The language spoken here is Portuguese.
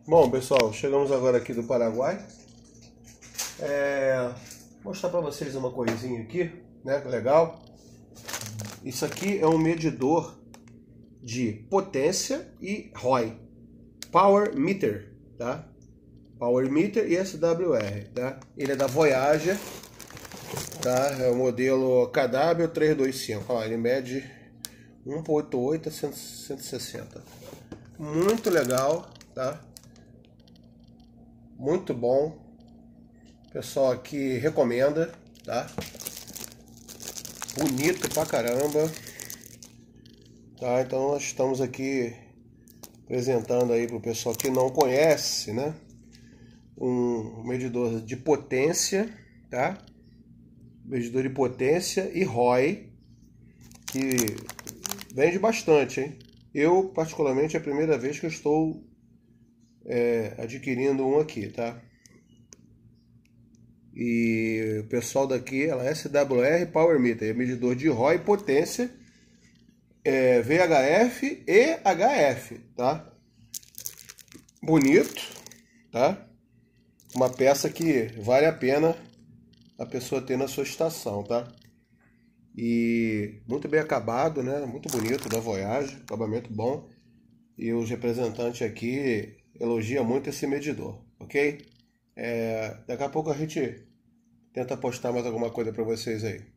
Bom, pessoal, chegamos agora aqui do Paraguai. Vou mostrar para vocês uma coisinha aqui, né? Legal. Isso aqui é um medidor de potência e ROI, Power Meter, tá? Power Meter e SWR, tá? Ele é da Voyager, tá? É o modelo KW325. Ó, ele mede 1.8 a 160. Muito legal, tá? Muito bom. O pessoal aqui recomenda, tá? Bonito pra caramba. Tá? Então nós estamos aqui apresentando aí pro pessoal que não conhece, né? Um medidor de potência, tá? Medidor de potência e ROI, que vende bastante, hein? Eu, particularmente, é a primeira vez que eu estou adquirindo um aqui, tá? E o pessoal daqui, ela é SWR Power Meter, é medidor de ROI, potência, VHF e HF, tá? Bonito, tá? Uma peça que vale a pena a pessoa ter na sua estação, tá? E muito bem acabado, né? Muito bonito, da Voyager, acabamento bom. E os representantes aqui elogiam muito esse medidor, ok? Daqui a pouco a gente tenta postar mais alguma coisa para vocês aí.